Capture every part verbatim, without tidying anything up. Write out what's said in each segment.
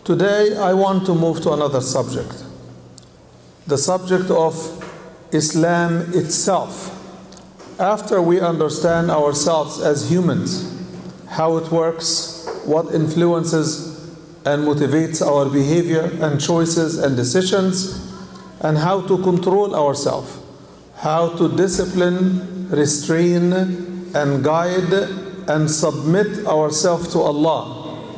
Today I want to move to another subject, the subject of Islam itself. After we understand ourselves as humans, how it works, what influences and motivates our behavior and choices and decisions, and how to control ourselves, how to discipline, restrain, and guide and submit ourselves to Allah.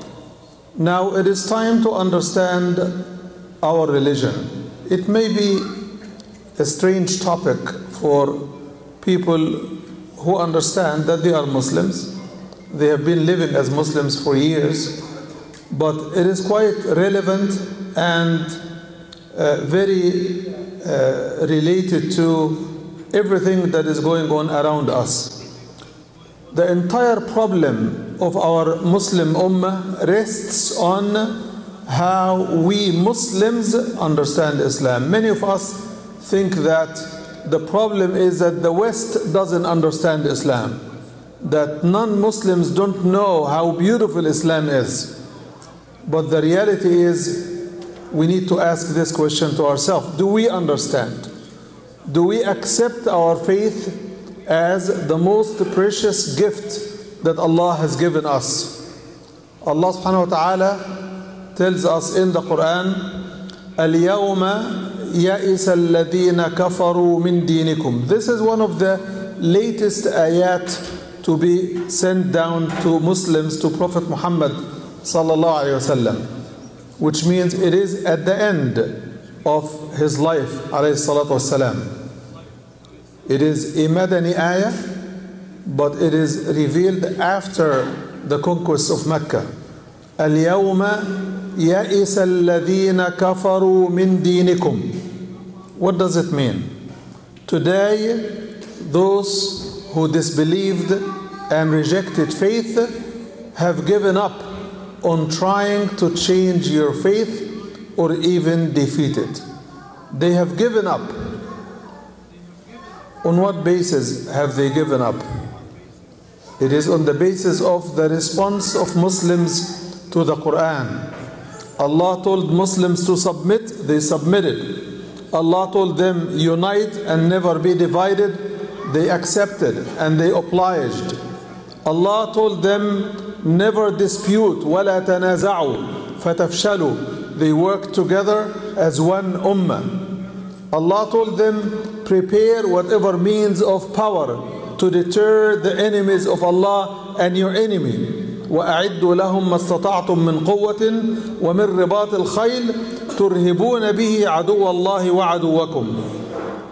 Now it is time to understand our religion. It may be a strange topic for people who understand that they are Muslims. They have been living as Muslims for years, but it is quite relevant and uh, very uh, related to everything that is going on around us. The entire problem of our Muslim Ummah rests on how we Muslims understand Islam. Many of us think that the problem is that the West doesn't understand Islam, that non-Muslims don't know how beautiful Islam is. But the reality is, we need to ask this question to ourselves. Do we understand? Do we accept our faith as the most precious gift that Allah has given us? Allah subhanahu wa ta'ala tells us in the Quran, الْيَوْمَ يَئِسَ الَّذِينَ كَفَرُوا مِن دِينِكُمْ. This is one of the latest ayat to be sent down to Muslims, to Prophet Muhammad sallallahu alayhi wa sallam, which means it is at the end of his life alayhi salatu wassalam. It is a Madani ayah, but it is revealed after the conquest of Mecca. الْيَوْمَ يَئِسَ الَّذِينَ كَفَرُوا مِن دِينِكُمْ. What does it mean? Today, those who disbelieved and rejected faith have given up on trying to change your faith or even defeat it. They have given up. On what basis have they given up? It is on the basis of the response of Muslims to the Quran. Allah told Muslims to submit, they submitted. Allah told them unite and never be divided, they accepted and they obliged. Allah told them never dispute, وَلَا تَنَازَعُوا فَتَفْشَلُوا. They worked together as one ummah. Allah told them prepare whatever means of power to deter the enemies of Allah and your enemy. وَأَعِدُّوا لَهُمْ مَا اسْتَطَعْتُم مِّن قُوَّةٍ وَمِن رِّبَاطِ الْخَيْلِ تُرْهِبُونَ بِهِ عَدُوَّ اللَّهِ وَعَدُوَّكُمْ.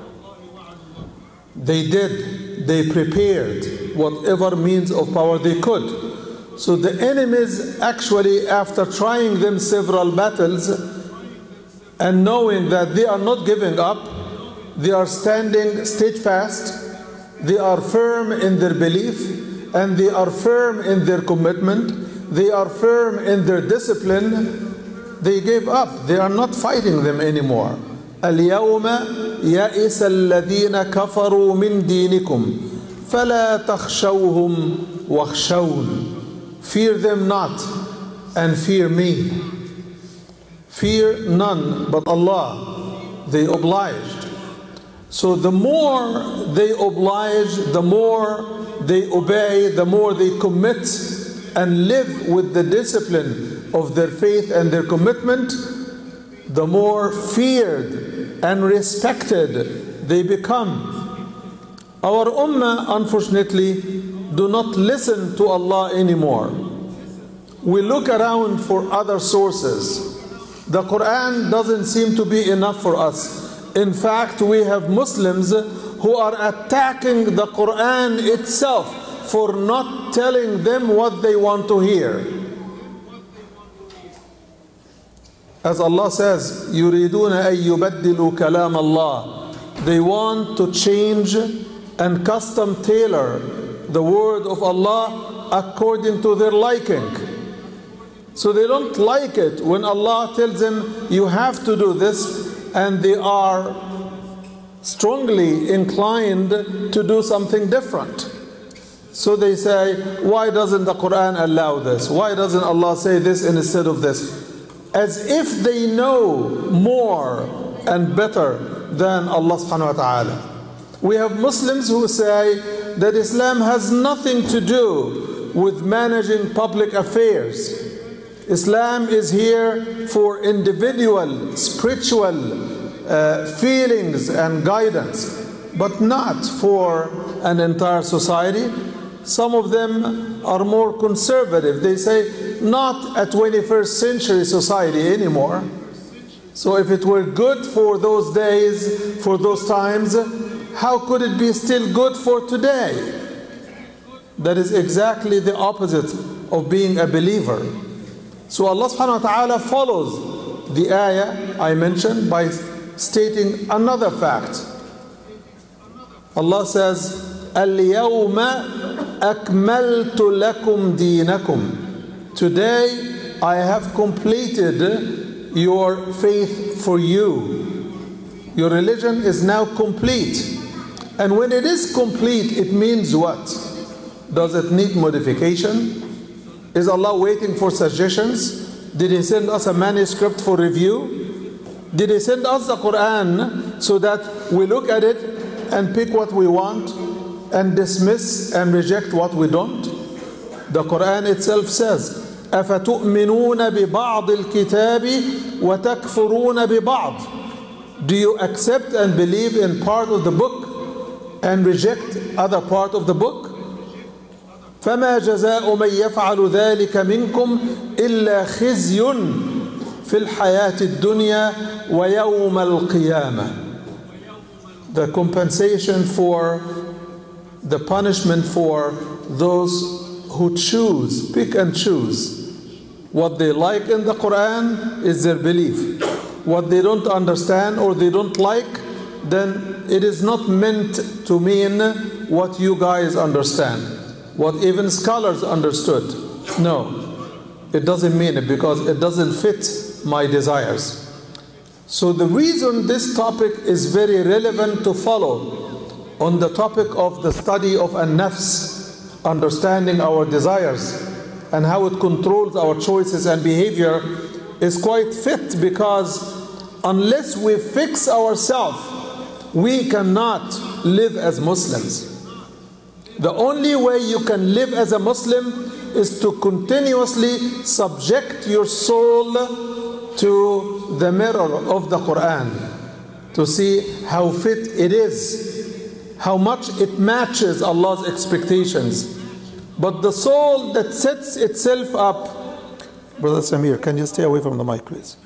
They did, they prepared whatever means of power they could. So the enemies actually, after trying them several battles and knowing that they are not giving up, they are standing steadfast, they are firm in their belief, and they are firm in their commitment, they are firm in their discipline, they gave up. They are not fighting them anymore. الْيَوْمَ يَئِسَ الَّذِينَ كَفَرُوا مِن دِينِكُمْ فَلَا تَخْشَوْهُمْ وَاخْشَوْنِ. Fear them not, and fear me. Fear none but Allah. They obliged. So the more they oblige, the more they obey, the more they commit and live with the discipline of their faith and their commitment, the more feared and respected they become. Our ummah, unfortunately, do not listen to Allah anymore. We look around for other sources. The Quran doesn't seem to be enough for us. In fact, we have Muslims who are attacking the Quran itself for not telling them what they want to hear. As Allah says, يُرِيدُونَ أَن يُبَدِّلُوا كَلَامَ اللَّهِ. They want to change and custom tailor the word of Allah according to their liking. So they don't like it when Allah tells them you have to do this, and they are strongly inclined to do something different. So they say, why doesn't the Quran allow this? Why doesn't Allah say this instead of this? as if they know more and better than Allah subhanahu wa ta'ala. We have Muslims who say that Islam has nothing to do with managing public affairs. Islam is here for individual spiritual uh, feelings and guidance, but not for an entire society. Some of them are more conservative. They say not a twenty-first century society anymore. So if it were good for those days, for those times, how could it be still good for today? That is exactly the opposite of being a believer. So Allah subhanahu wa ta'ala follows the ayah I mentioned by stating another fact. Allah says, الْيَوْمَ أَكْمَلْتُ لَكُمْ دِينَكُمْ. Today I have completed your faith for you. Your religion is now complete. And when it is complete, it means what? Does it need modification? Is Allah waiting for suggestions? Did He send us a manuscript for review? Did He send us the Quran so that we look at it and pick what we want and dismiss and reject what we don't? The Quran itself says, أَفَتُؤْمِنُونَ بِبَعْضِ الْكِتَابِ وَتَكْفُرُونَ بِبَعْضِ. Do you accept and believe in part of the book and reject other part of the book? فَمَا جَزَاءُ مَنْ يَفْعَلُ ذَلِكَ مِنْكُمْ إِلَّا خِزْيٌ فِي الْحَيَاةِ الدُّنْيَا وَيَوْمَ الْقِيَامَةِ. The compensation for, the punishment for those who choose, pick and choose. What they like in the Quran is their belief. What they don't understand or they don't like, then it is not meant to mean what you guys understand, what even scholars understood. No, it doesn't mean it because it doesn't fit my desires. So the reason this topic is very relevant to follow on the topic of the study of an-nafs, understanding our desires and how it controls our choices and behavior, is quite fit, because unless we fix ourselves, we cannot live as Muslims. The only way you can live as a Muslim is to continuously subject your soul to the mirror of the Quran, to see how fit it is, how much it matches Allah's expectations. But the soul that sets itself up, Brother Samir, can you stay away from the mic, please?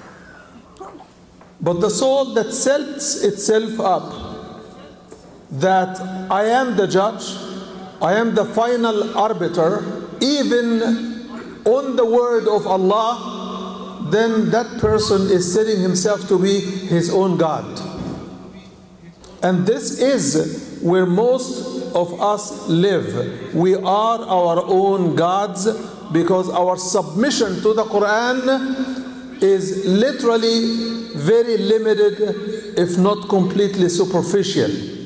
But the soul that sets itself up that I am the judge, I am the final arbiter, even on the word of Allah, then that person is setting himself to be his own God. And this is where most of us live. We are our own gods, because our submission to the Quran is literally very limited, if not completely superficial.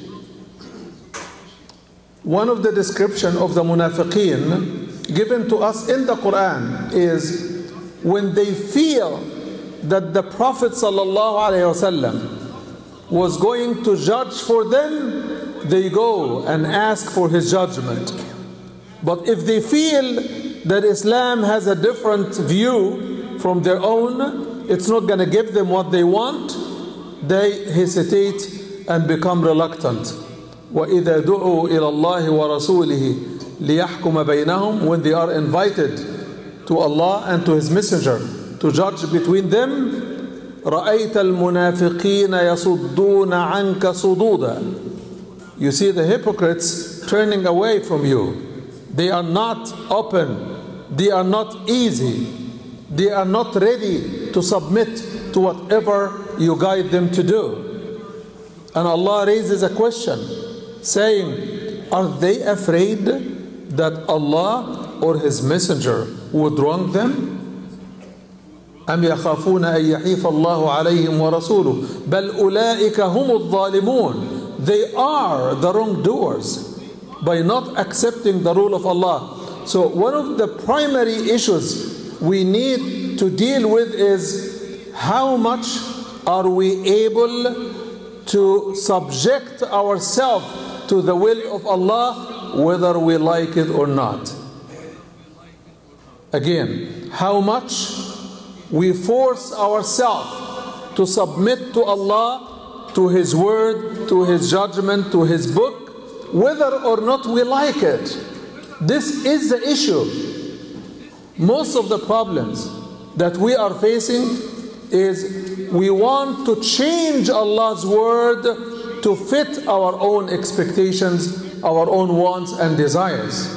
One of the description of the munafiqeen given to us in the Quran is when they feel that the Prophet sallallahu alaihi wasallam was going to judge for them, they go and ask for his judgment. But if they feel that Islam has a different view from their own, it's not going to give them what they want, they hesitate and become reluctant. وَإِذَا دُعُوا إِلَى اللَّهِ وَرَسُولِهِ لِيَحْكُمَ بَيْنَهُمْ. When they are invited to Allah and to His Messenger to judge between them, رَأَيْتَ الْمُنَافِقِينَ يَصُدُّونَ عَنْكَ صُدُودًا. You see the hypocrites turning away from you. They are not open. They are not easy. They are not ready to submit to whatever you guide them to do. And Allah raises a question saying, are they afraid that Allah or His Messenger would wrong them? أَمْ يَخَافُونَ أَنْ يَحِيفَ اللَّهُ عَلَيْهِمْ وَرَسُولُهُ بَلْ أُولَٰئِكَ هُمُ الظَّالِمُونَ. They are the wrongdoers by not accepting the rule of Allah. So one of the primary issues we need need to deal with is how much are we able to subject ourselves to the will of Allah, whether we like it or not. Again, how much we force ourselves to submit to Allah, to His word, to His judgment, to His book, whether or not we like it. This is the issue. Most of the problems that we are facing is we want to change Allah's word to fit our own expectations, our own wants and desires.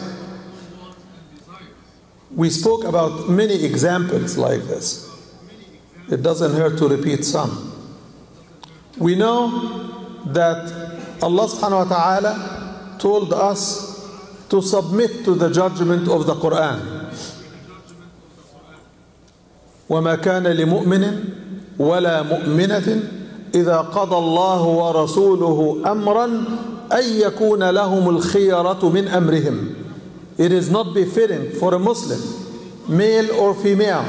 We spoke about many examples like this. It doesn't hurt to repeat some. We know that Allah subhanahu wa ta'ala told us to submit to the judgment of the Quran. وَمَا كَانَ لِمُؤْمِنٍ وَلَا مُؤْمِنَةٍ إِذَا قَضَى اللَّهُ وَرَسُولُهُ أَمْرًا أَن يَكُونَ لَهُمُ الْخِيَرَةُ مِنْ أَمْرِهِمْ. It is not befitting for a Muslim, male or female,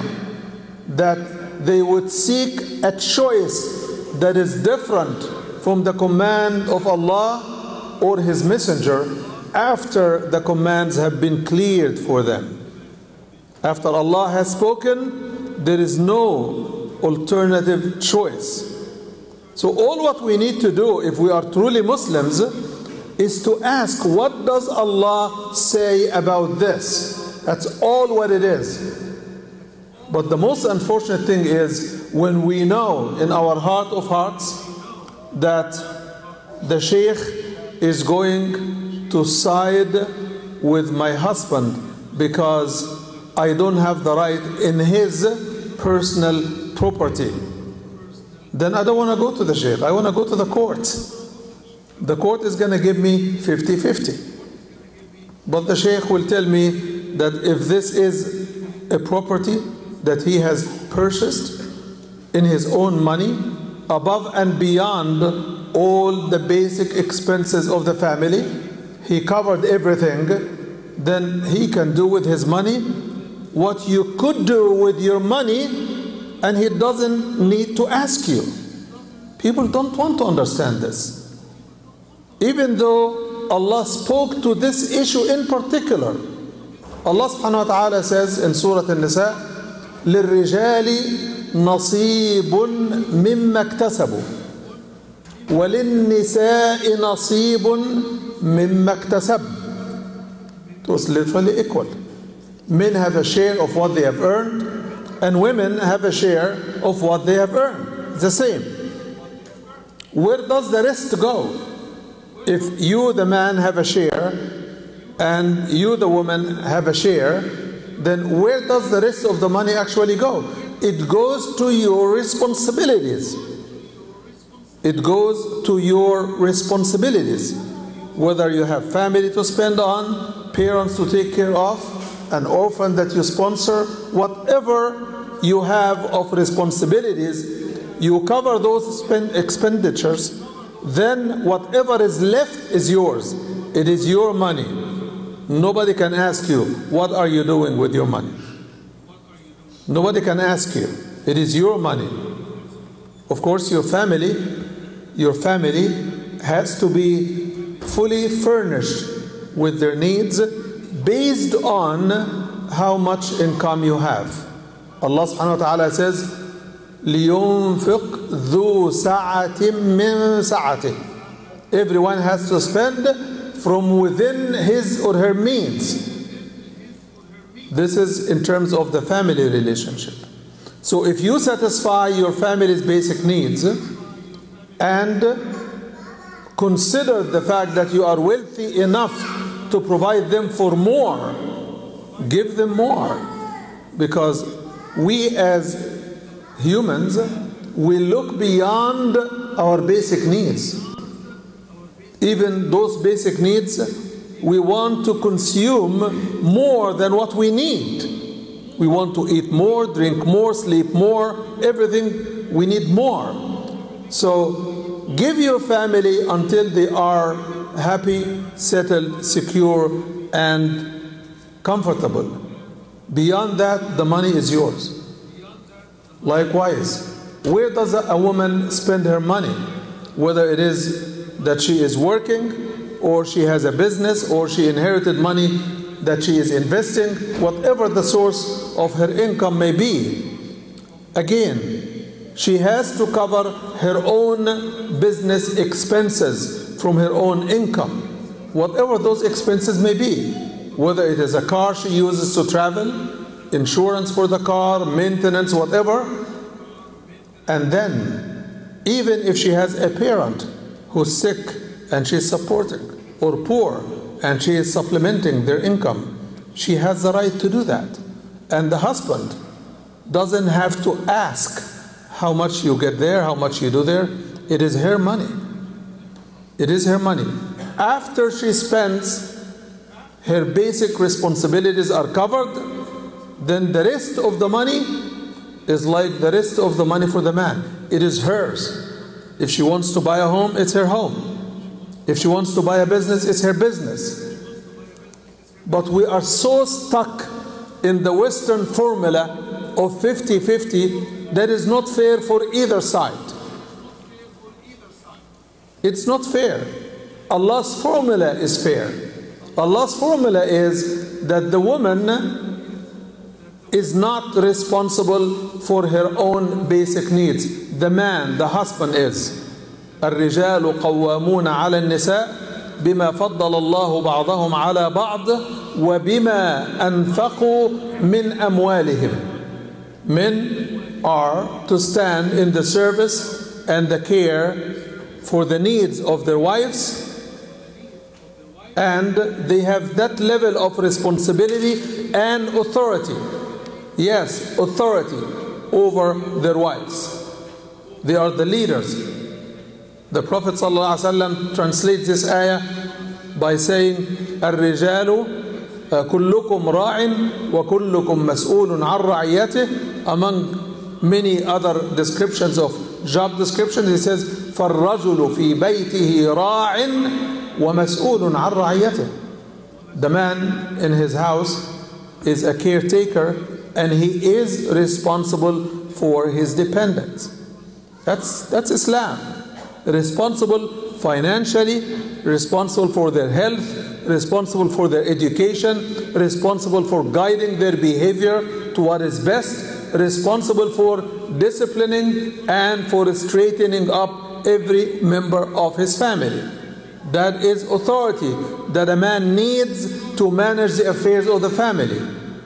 that they would seek a choice that is different from the command of Allah or His Messenger after the commands have been cleared for them. After Allah has spoken, there is no alternative choice. So all what we need to do if we are truly Muslims is to ask, what does Allah say about this? That's all what it is. But the most unfortunate thing is when we know in our heart of hearts that the Shaykh is going to side with my husband because I don't have the right in his personal property, then I don't want to go to the Shaykh. I want to go to the court. The court is going to give me fifty fifty. But the Shaykh will tell me that if this is a property that he has purchased in his own money, above and beyond all the basic expenses of the family, he covered everything, then he can do with his money what you could do with your money, and he doesn't need to ask you. People don't want to understand this. Even though Allah spoke to this issue in particular. Allah subhanahu wa ta'ala says in Surah An-Nisa, لِلرِّجَالِ نَصِيبٌ مِمَّا اكْتَسَبُوا وَلِلنِّسَاءِ نَصِيبٌ مِمَّا اكْتَسَبْنَ. So it's literally equal. Men have a share of what they have earned, and women have a share of what they have earned. It's the same. Where does the rest go? If you, the man, have a share, and you, the woman, have a share, then where does the rest of the money actually go? It goes to your responsibilities. It goes to your responsibilities. Whether you have family to spend on, parents to take care of, an orphan that you sponsor, whatever you have of responsibilities, you cover those spend expenditures, then whatever is left is yours. It is your money. Nobody can ask you, what are you doing with your money? Nobody can ask you. It is your money. Of course, your family, your family has to be fully furnished with their needs based on how much income you have. Allah subhanahu wa ta'ala says, لِيُنْفِقْ ذُو سَعَةٍ مِّن سَعَةٍ. Everyone has to spend from within his or her means. This is in terms of the family relationship. So if you satisfy your family's basic needs and consider the fact that you are wealthy enough to provide them for more, give them more. Because we as humans, we look beyond our basic needs. Even those basic needs, we want to consume more than what we need. We want to eat more, drink more, sleep more, everything, we need more. So give your family until they are happy, settled, secure, and comfortable. Beyond that, the money is yours. Likewise, where does a woman spend her money? Whether it is that she is working, or she has a business, or she inherited money that she is investing, whatever the source of her income may be. Again, she has to cover her own business expenses from her own income, whatever those expenses may be. Whether it is a car she uses to travel, insurance for the car, maintenance, whatever. And then, even if she has a parent who's sick and she's supporting, or poor and she is supplementing their income, she has the right to do that. And the husband doesn't have to ask how much you get there, how much you do there. It is her money. It is her money. After she spends, her basic responsibilities are covered, then the rest of the money is like the rest of the money for the man. It is hers. If she wants to buy a home, it's her home. If she wants to buy a business, it's her business. But we are so stuck in the Western formula of fifty fifty that is not fair for either side. It's not fair. Allah's formula is fair. Allah's formula is that the woman is not responsible for her own basic needs. The man, the husband is. الرجال قوامون على النساء بما فضل الله بعضهم على بعض وبما أنفقوا من أموالهم. Men are to stand in the service and the care for the needs of their wives, and they have that level of responsibility and authority. Yes, authority over their wives. They are the leaders. The Prophet ﷺ translates this ayah by saying, الرجال كلكم راع وكلكم مسؤول عن رعيته. Among many other descriptions of job descriptions, he says, فالرجل في بيته راع ومسؤول عن رعيته. The man in his house is a caretaker and he is responsible for his dependents. That's, that's Islam. Responsible financially, responsible for their health, responsible for their education, responsible for guiding their behavior to what is best, responsible for disciplining and for straightening up every member of his family. That is authority that a man needs to manage the affairs of the family.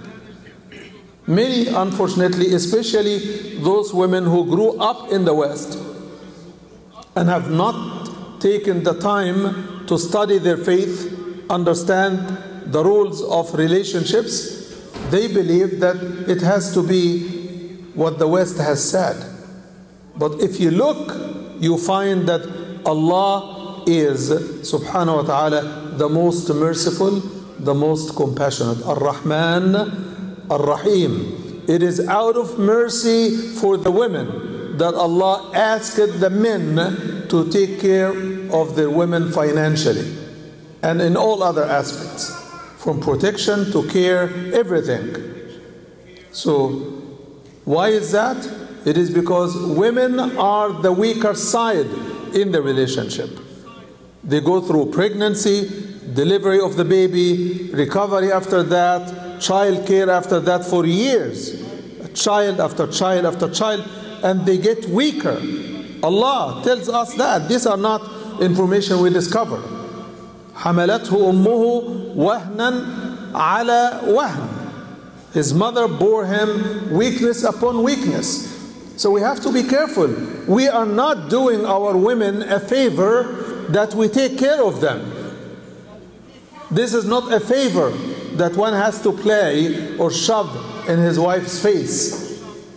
Many, unfortunately, especially those women who grew up in the West and have not taken the time to study their faith, understand the rules of relationships, they believe that it has to be what the West has said. But if you look, you find that Allah is, subhanahu wa ta'ala, the most merciful, the most compassionate. Ar-Rahman, Ar-Rahim. It is out of mercy for the women that Allah asked the men to take care of their women financially and in all other aspects, from protection to care, everything. So why is that? It is because women are the weaker side in the relationship. They go through pregnancy, delivery of the baby, recovery after that, child care after that for years, child after child after child, and they get weaker. Allah tells us that. These are not information we discover. حملته أمه وهنا على وهن. His mother bore him weakness upon weakness. So we have to be careful. We are not doing our women a favor that we take care of them. This is not a favor that one has to play or shove in his wife's face.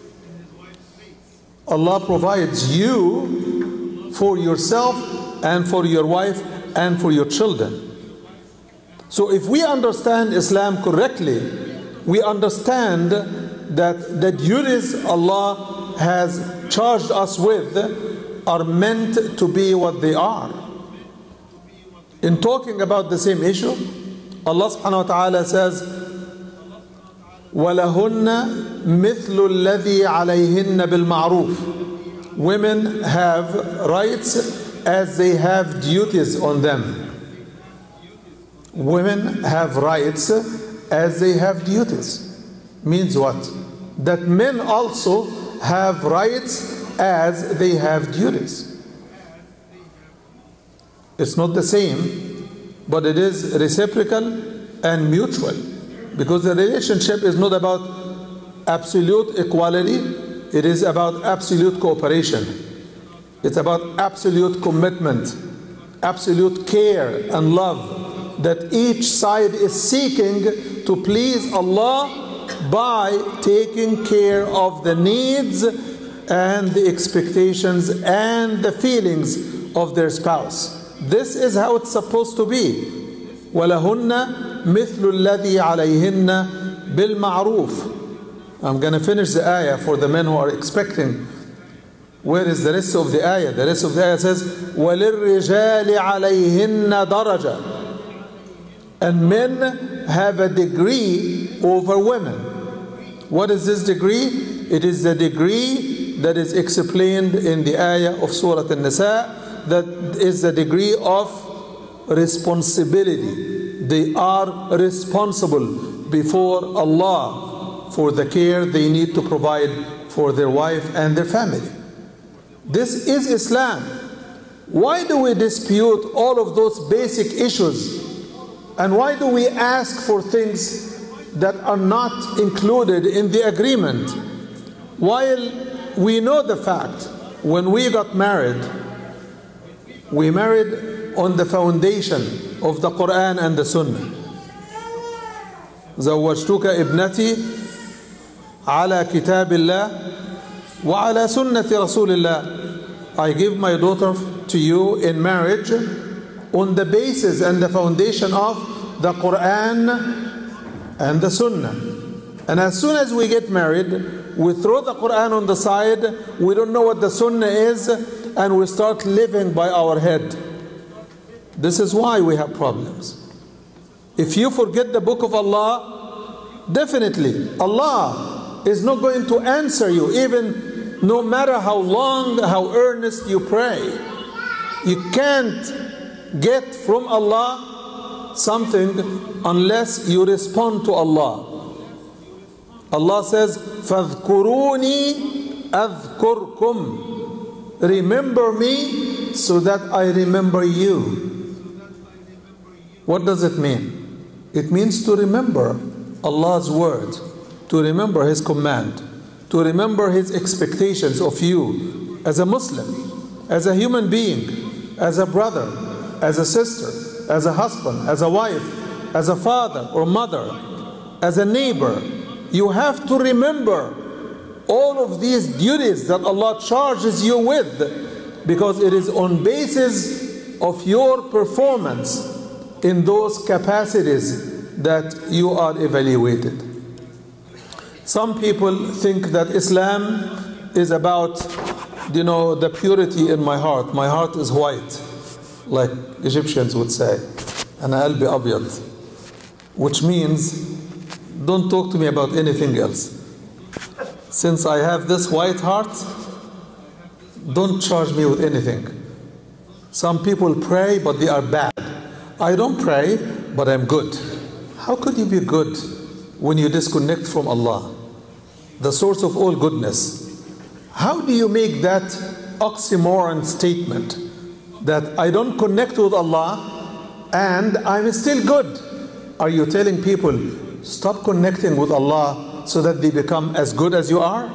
Allah provides you for yourself and for your wife and for your children. So if we understand Islam correctly, we understand that the duties Allah has charged us with are meant to be what they are. In talking about the same issue, Allah subhanahu wa ta'ala says, وَلَهُنَّ مِثْلُ الَّذِي عَلَيْهِنَّ بِالْمَعْرُوفِ. Women have rights as they have duties on them. Women have rights as they have duties. Means what? That men also have rights as they have duties. It's not the same, but it is reciprocal and mutual. Because the relationship is not about absolute equality, it is about absolute cooperation. It's about absolute commitment, absolute care and love that each side is seeking to please Allah by taking care of the needs and the expectations and the feelings of their spouse. This is how it's supposed to be. وَلَهُنَّ مِثْلُ الَّذِي عَلَيْهِنَّ بِالْمَعْرُوفِ. I'm going to finish the ayah for the men who are expecting. Where is the rest of the ayah? The rest of the ayah says, وَلِلرِّجَالِ عَلَيْهِنَّ دَرَجَةً. And men have a degree over women. What is this degree? It is the degree that is explained in the ayah of Surah An-Nisa. That is the degree of responsibility. They are responsible before Allah for the care they need to provide for their wife and their family. This is Islam. Why do we dispute all of those basic issues? And why do we ask for things that are not included in the agreement? While we know the fact, when we got married, we married on the foundation of the Quran and the Sunnah. زوجتك ابنتي على كتاب الله وعلى سنة رسول الله. I give my daughter to you in marriage on the basis and the foundation of the Quran and the Sunnah. And as soon as we get married, we throw the Quran on the side, we don't know what the Sunnah is, and we start living by our head. This is why we have problems. If you forget the book of Allah, definitely Allah is not going to answer you, even no matter how long, how earnest you pray. You can't get from Allah something unless you respond to Allah. Allah says, فَاذْكُرُونِي أَذْكُرْكُمْ. Remember me so that I remember you. What does it mean? It means to remember Allah's word, to remember His command, to remember His expectations of you as a Muslim, as a human being, as a brother, as a sister, as a husband, as a wife, as a father or mother, as a neighbor. You have to remember all of these duties that Allah charges you with, because it is on basis of your performance in those capacities that you are evaluated. Some people think that Islam is about, you know, the purity in my heart. My heart is white, like Egyptians would say. Ana qalbi abyad, which means don't talk to me about anything else. Since I have this white heart, don't charge me with anything. Some people pray, but they are bad. I don't pray, but I'm good. How could you be good when you disconnect from Allah, the source of all goodness? How do you make that oxymoron statement that I don't connect with Allah and I'm still good? Are you telling people stop connecting with Allah so that they become as good as you are?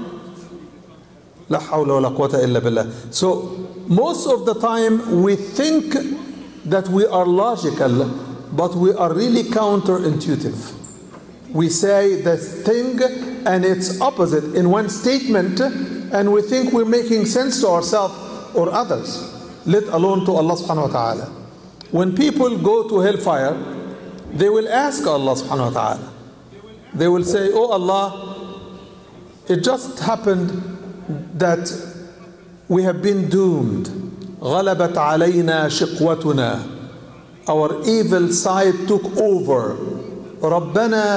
La hawla wa la quwwata illa billah. So most of the time we think that we are logical, but we are really counterintuitive. We say the thing and its opposite in one statement, and we think we're making sense to ourselves or others, let alone to Allah subhanahu wa ta'ala. When people go to hellfire, they will ask Allah subhanahu wa ta'ala. They will say, oh Allah, it just happened that we have been doomed. غَلَبَتْ عَلَيْنَا شِقْوَتُنَا. Our evil side took over. رَبَّنَا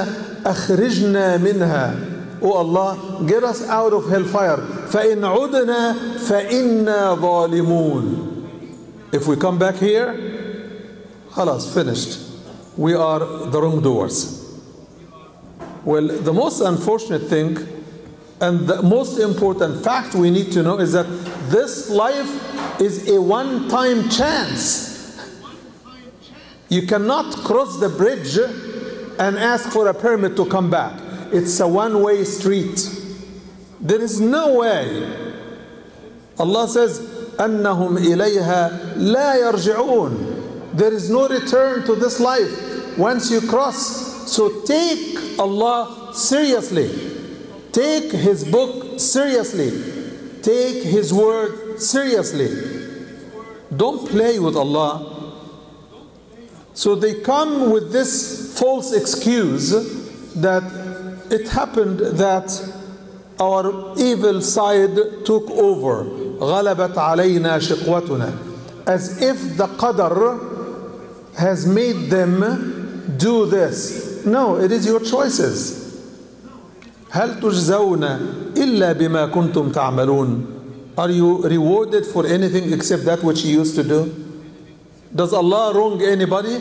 أخرجنا منها. Oh Allah, get us out of hellfire. فإن عدنا فإنا ظالمون. If we come back here, خلاص, finished. We are the wrongdoers. Well, the most unfortunate thing and the most important fact we need to know is that this life is a one-time chance. You cannot cross the bridge and ask for a permit to come back. It's a one-way street. There is no way. Allah says, أَنَّهُمْ إِلَيْهَا لَا يَرْجِعُونَ. There is no return to this life once you cross. So take Allah seriously. Take His book seriously. Take His word seriously. Don't play with Allah. So they come with this false excuse that it happened that our evil side took over. غَلَبَتْ عَلَيْنَا شِقْوَتُنَا. As if the qadr has made them do this. No, it is your choices. هل تجزون إلا بما كنتم تعملون. Are you rewarded for anything except that which you used to do? Does Allah wrong anybody?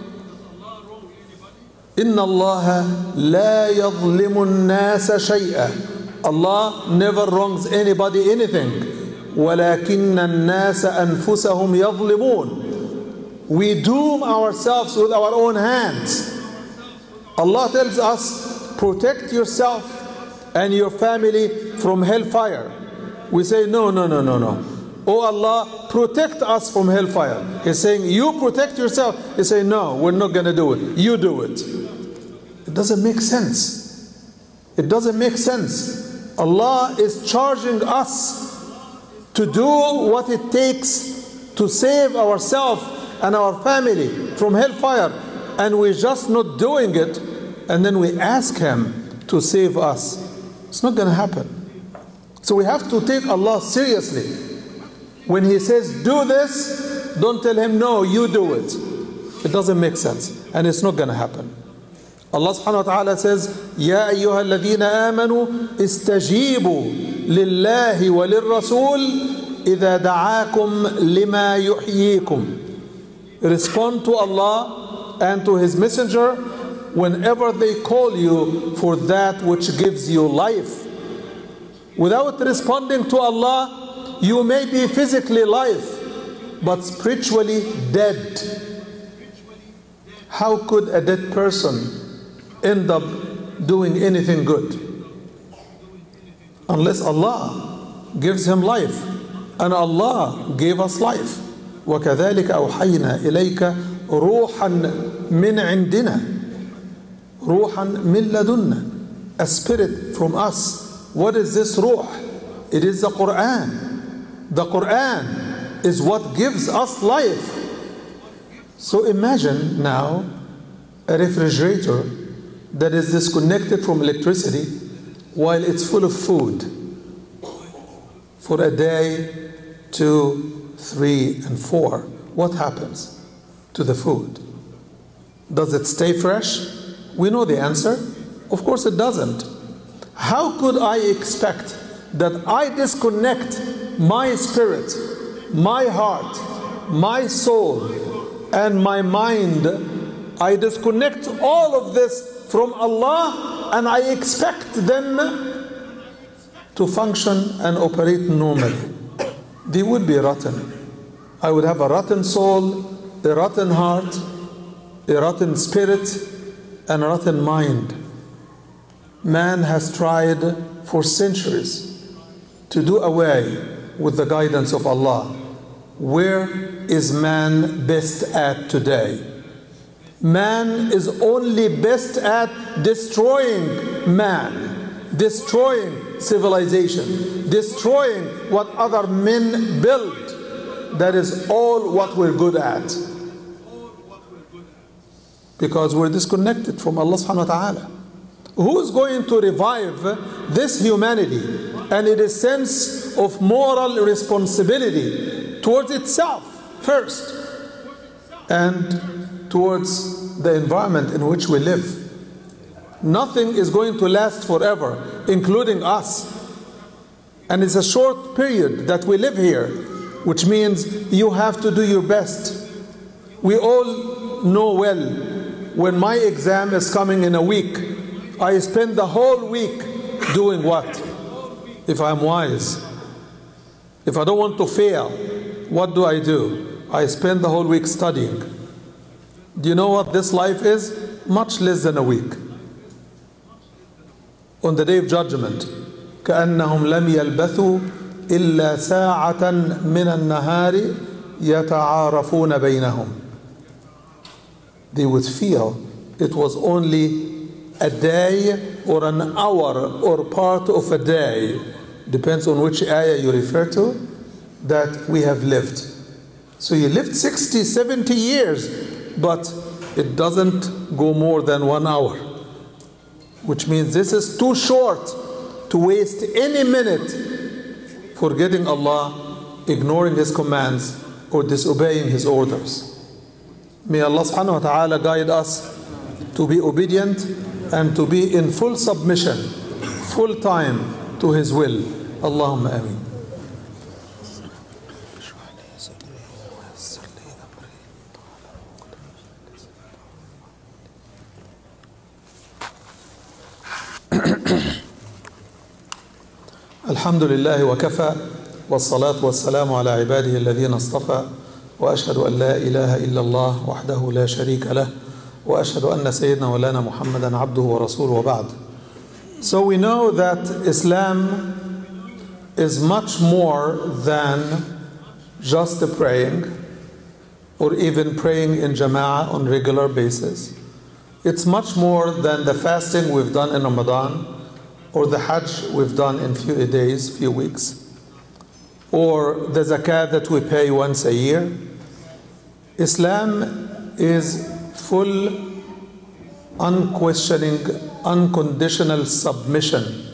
إن الله لا يظلم الناس شيئا. Allah never wrongs anybody anything. ولكن الناس أنفسهم يظلمون. We doom ourselves with our own hands. Allah tells us, protect yourself and your family from hellfire. We say, no, no, no, no, no. Oh Allah, protect us from hellfire. He's saying, you protect yourself. He's saying, no, we're not going to do it. You do it. It doesn't make sense. It doesn't make sense. Allah is charging us to do what it takes to save ourselves and our family from hellfire. And we're just not doing it. And then we ask Him to save us. It's not going to happen. So we have to take Allah seriously. When He says, do this, don't tell Him, no, you do it. It doesn't make sense. And it's not going to happen. Allah subhanahu wa ta'ala says, يَا أَيُّهَا الَّذِينَ آمَنُوا اسْتَجِيبُوا لِلَّهِ وَلِلرَّسُولِ إِذَا دَعَاكُمْ لِمَا يُحْيِيكُمْ. Respond to Allah and to His Messenger whenever they call you for that which gives you life. Without responding to Allah, you may be physically alive, but spiritually dead. How could a dead person end up doing anything good? Unless Allah gives him life. And Allah gave us life. وَكَذَلِكَ أَوْحَيْنَا إِلَيْكَ رُوحًا مِّنْ عِنْدِنَا رُوحًا مِّن لَدُنَّا. A spirit from us. What is this ruh? It is the Quran. The Quran is what gives us life. So imagine now a refrigerator that is disconnected from electricity while it's full of food for a day, two, three, and four. What happens to the food? Does it stay fresh? We know the answer. Of course it doesn't. How could I expect that I disconnect my spirit, my heart, my soul, and my mind? I disconnect all of this from Allah and I expect them to function and operate normally. They would be rotten. I would have a rotten soul, a rotten heart, a rotten spirit, and a rotten mind. Man has tried for centuries to do away with the guidance of Allah. Where is man best at today? Man is only best at destroying man, destroying civilization, destroying what other men build. That is all what we're good at. Because we're disconnected from Allah subhanahu wa ta'ala. Who is going to revive this humanity and its sense of moral responsibility towards itself first and towards the environment in which we live? Nothing is going to last forever, including us. And it's a short period that we live here, which means you have to do your best. We all know well, when my exam is coming in a week, I spend the whole week doing what? If I'm wise. If I don't want to fail, what do I do? I spend the whole week studying. Do you know what this life is? Much less than a week. On the day of judgment, كأنهم لم يلبثوا إلا ساعة من النهار يتعارفون بينهم. They would feel it was only a day or an hour or part of a day, depends on which ayah you refer to, that we have lived. So you lived sixty, seventy years, but it doesn't go more than one hour, which means this is too short to waste any minute forgetting Allah, ignoring His commands, or disobeying His orders. May Allah subhanahu wa ta'ala guide us to be obedient and to be in full submission, full time to His will. Allahumma ameen. الحمد لله وكفى والصلاة والسلام على عباده الذين اصطفى وأشهد أن لا إله إلا الله وحده لا شريك له وأشهد أن سيدنا مولانا محمدا عبده ورسوله وبعد. So we know that Islam is much more than just praying or even praying in Jama'ah on regular basis. It's much more than the fasting we've done in Ramadan, or the Hajj we've done in few days, few weeks, or the zakat that we pay once a year. Islam is full, unquestioning, unconditional submission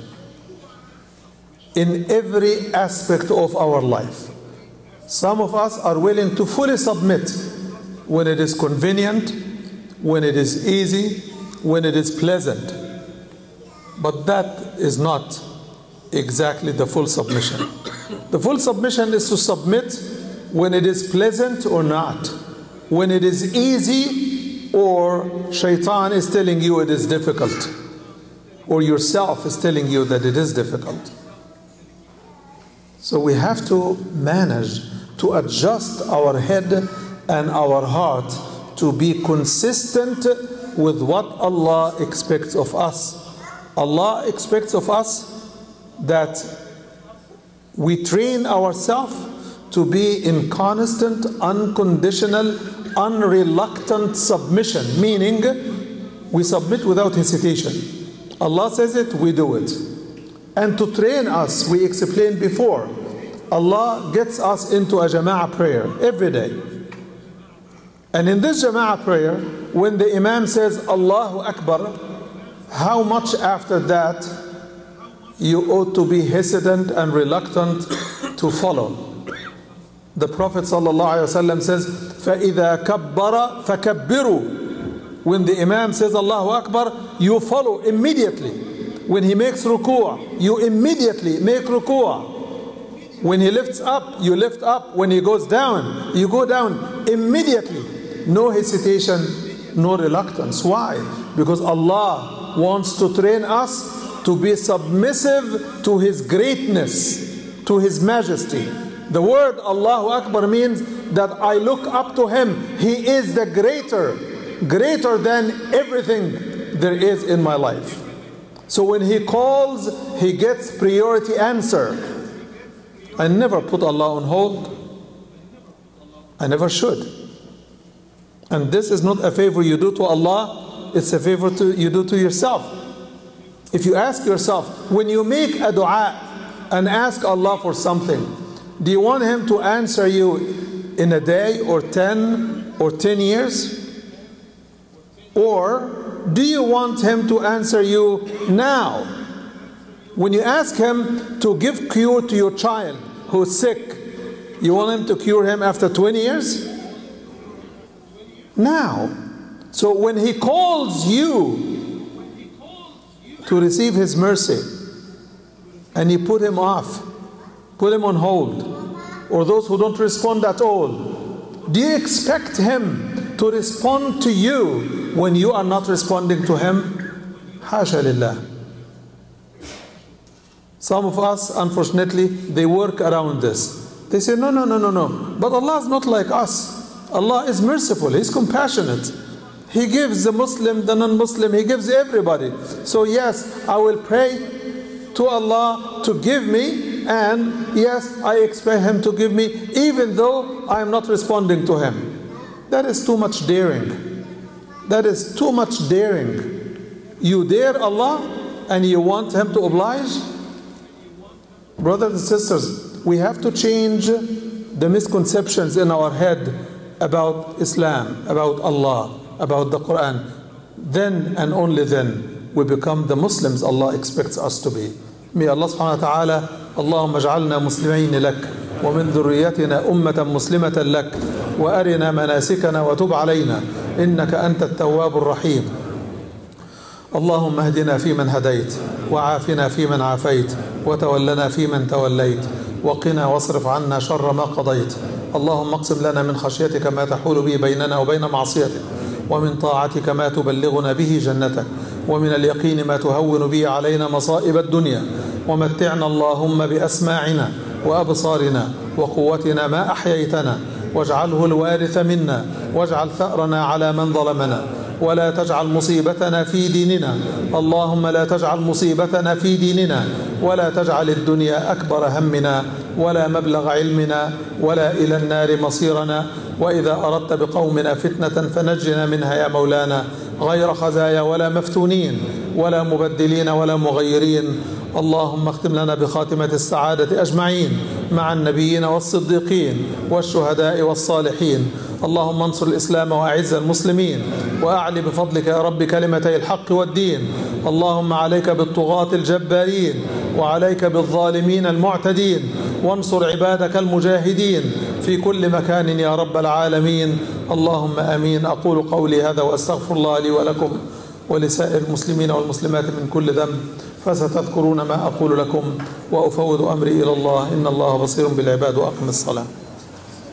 in every aspect of our life. Some of us are willing to fully submit when it is convenient, when it is easy, when it is pleasant. But that is not exactly the full submission. The full submission is to submit when it is pleasant or not, when it is easy or shaitan is telling you it is difficult, or yourself is telling you that it is difficult. So we have to manage to adjust our head and our heart to be consistent with what Allah expects of us. Allah expects of us that we train ourselves to be in constant, unconditional, unreluctant submission, meaning we submit without hesitation. Allah says it, we do it. And to train us, we explained before, Allah gets us into a Jama'ah prayer every day. And in this Jama'ah prayer, when the Imam says Allahu Akbar, how much after that you ought to be hesitant and reluctant to follow? The Prophet ﷺ says, فَإِذَا كَبَّرَ فَكَبِّرُوا. When the Imam says Allahu Akbar, you follow immediately. When he makes ruku'ah, you immediately make ruku'ah. When he lifts up, you lift up. When he goes down, you go down immediately. No hesitation, no reluctance. Why? Because Allah wants to train us to be submissive to His greatness, to His majesty. The word Allahu Akbar means that I look up to Him. He is the greater, greater than everything there is in my life. So when He calls, He gets priority answer. I never put Allah on hold. I never should. And this is not a favor you do to Allah, it's a favor to, you do to yourself. If you ask yourself, when you make a dua and ask Allah for something, do you want Him to answer you in a day or ten or ten years? Or do you want Him to answer you now? When you ask Him to give cure to your child who's sick, you want Him to cure him after twenty years? Now. So when He calls you to receive His mercy, and you put him off, put him on hold, or those who don't respond at all, do you expect Him to respond to you when you are not responding to Him? Hasha lillah. Some of us, unfortunately, they work around this. They say, no, no, no, no, no. But Allah is not like us. Allah is merciful. He's compassionate. He gives the Muslim, the non-Muslim, He gives everybody. So yes, I will pray to Allah to give me, and yes, I expect Him to give me even though I am not responding to Him. That is too much daring. That is too much daring. You dare Allah and you want Him to oblige? Brothers and sisters, we have to change the misconceptions in our head about Islam, about Allah, about the Quran. Then and only then we become the Muslims Allah expects us to be. May Allah subhanahu wa ta'ala, Allahumma ij'alna muslimin lak wa min dhurriyyatina ummatan muslimatan lak wa arina manasikana wa tub alayna innaka anta at-tawwabur rahim. اللهم اهدنا فيمن هديت وعافنا فيمن عافيت وتولنا فيمن توليت وقنا واصرف عنا شر ما قضيت. اللهم اقسم لنا من خشيتك ما تحول به بيننا وبين معصيتك ومن طاعتك ما تبلغنا به جنتك ومن اليقين ما تهون به علينا مصائب الدنيا ومتعنا اللهم بأسماعنا وأبصارنا وقوتنا ما أحييتنا واجعله الوارث منا واجعل ثأرنا على من ظلمنا ولا تجعل مصيبتنا في ديننا. اللهم لا تجعل مصيبتنا في ديننا ولا تجعل الدنيا أكبر همنا ولا مبلغ علمنا ولا إلى النار مصيرنا. وإذا أردت بقومنا فتنة فنجنا منها يا مولانا غير خزايا ولا مفتونين ولا مبدلين ولا مغيرين. اللهم اختم لنا بخاتمة السعادة أجمعين مع النبيين والصديقين والشهداء والصالحين. اللهم انصر الإسلام وأعز المسلمين وأعلي بفضلك يا رب كلمتي الحق والدين. اللهم عليك بالطغاة الجبارين وعليك بالظالمين المعتدين وانصر عبادك المجاهدين في كل مكان يا رب العالمين. اللهم آمين. أقول قولي هذا وأستغفر الله لي ولكم ولسائر المسلمين والمسلمات من كل ذنب فستذكرون ما أقول لكم وأفوض أمري إلى الله إن الله بصير بالعباد وأقم الصلاة.